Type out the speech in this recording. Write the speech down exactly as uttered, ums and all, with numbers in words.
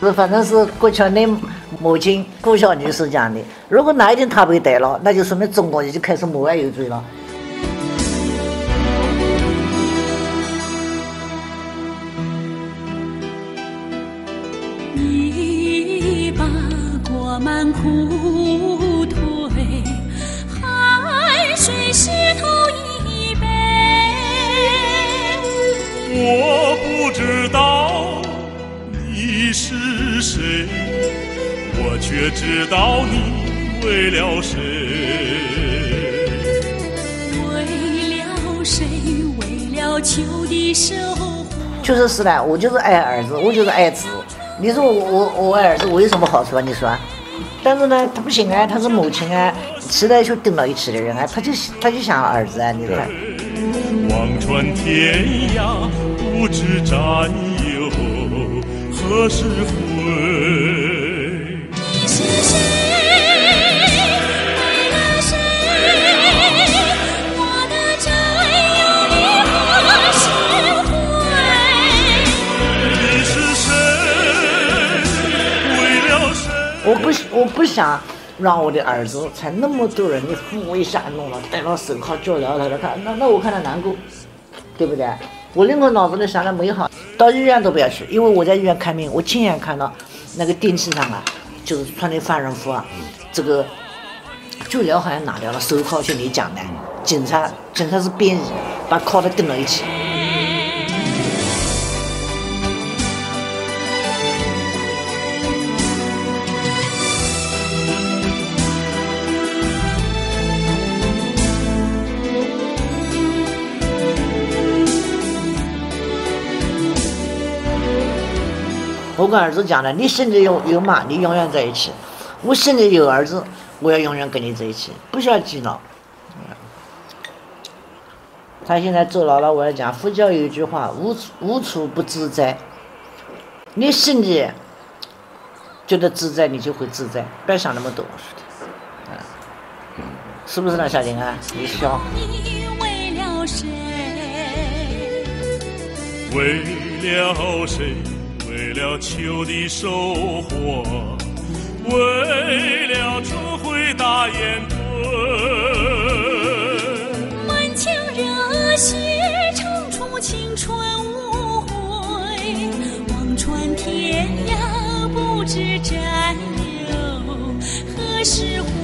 反正是国强的母亲顾小女士讲的。如果哪一天她被逮了，那就说明中国已经开始谋外有罪了。 你把过满裤腿，汗水湿透衣背。 我不知道你是谁，我却知道你为了谁。 为了谁？为了求的守护。 确实是的，我就是爱儿子，我就是爱子。你说我我我爱儿子，我有什么好处啊？你说？但是呢，他不行啊，他是母亲啊，时代就盯到一起的人啊，他就他就想儿子啊，你看。 望穿天涯，不知战友何时回。 你是谁？为了谁？我的战友你何时回？ 你是谁？为了谁？ 我不我不想让我的儿子才那么多人的父母一下弄了，戴了手铐脚镣他看，那那我看他难过，对不对？我宁可脑子里想的美好，到医院都不要去，因为我在医院看病，我亲眼看到那个电器上啊，就是穿的犯人服啊，这个脚镣好像拿掉了，手铐就你讲的，警察警察是便衣，把铐的钉到一起。我跟儿子讲了，你现在有有妈，你永远在一起；我现在有儿子，我要永远跟你在一起，不需要激恼。他现在坐牢了，我要讲佛教有一句话：无无处不自在。你心里觉得自在，你就会自在，不要想那么多。是不是呢，小金啊？你笑。 你为了谁？ 为了谁？为了秋的收获，为了春晖大雁盾， 满腔热血唱出青春无悔，望穿天涯，不知战友何时回。